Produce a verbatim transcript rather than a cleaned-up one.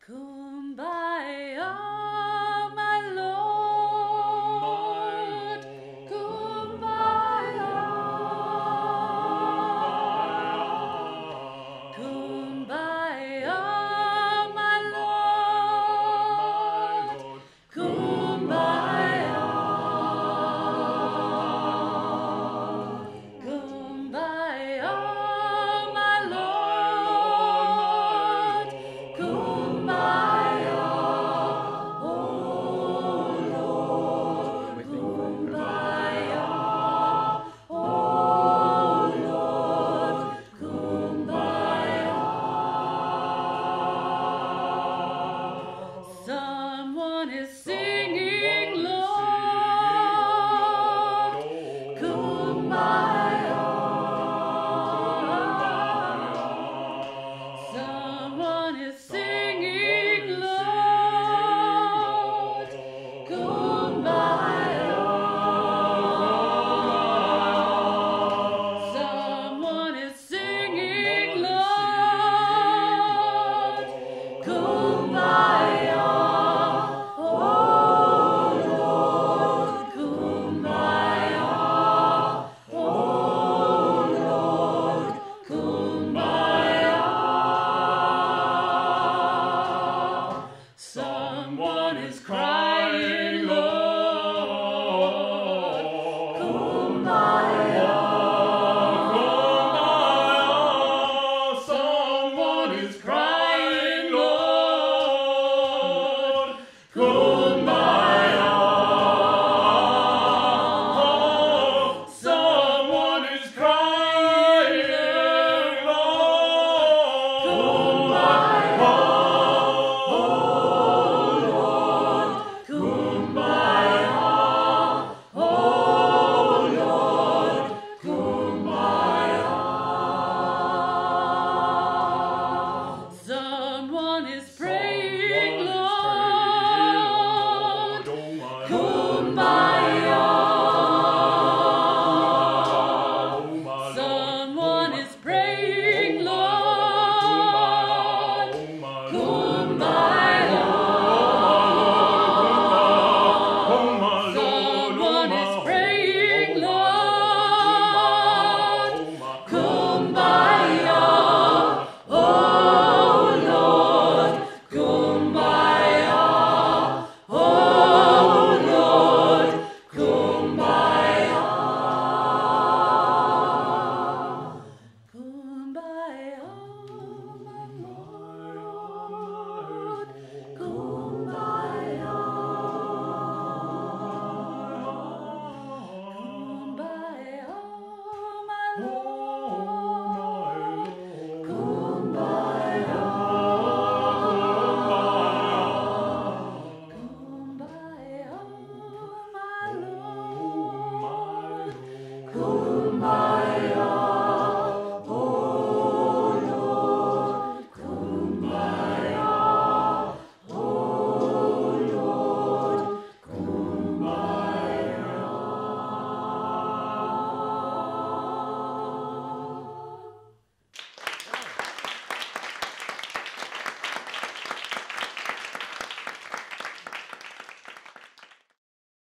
Kumbaya, my Lord. Kumbaya. Kumbaya, my Lord. Kumbaya. Kumbaya, my Lord. Kumbaya, oh Lord. Kumbaya, oh Lord. Kumbaya. Someone is singing, Lord. Kumbaya. Someone is singing, Lord. Kumbaya. Someone is singing, Lord. Kumbaya. Oh Lord. Kumbaya. Oh Lord. Kumbaya. Someone is crying, Lord. Kumbaya. Someone is crying, Lord. Kumbaya. Someone is crying, Lord. Kumbaya. Oh Lord. Kumbaya. Oh Lord. Kumbaya. Someone is praying, Lord. Kumbaya. Someone is praying, Lord. Kumbaya.